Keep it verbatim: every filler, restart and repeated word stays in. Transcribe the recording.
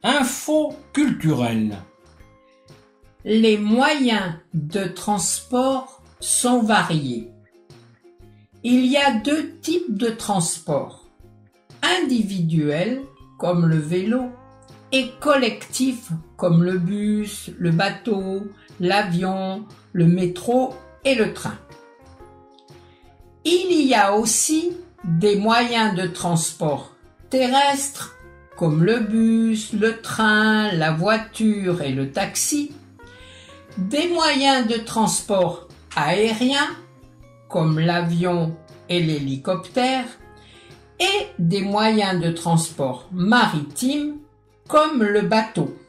Info culturelle. Les moyens de transport sont variés. Il y a deux types de transport, individuel comme le vélo et collectif comme le bus, le bateau, l'avion, le métro et le train. Il y a aussi des moyens de transport terrestres comme le bus, le train, la voiture et le taxi, des moyens de transport aériens comme l'avion et l'hélicoptère et des moyens de transport maritimes comme le bateau.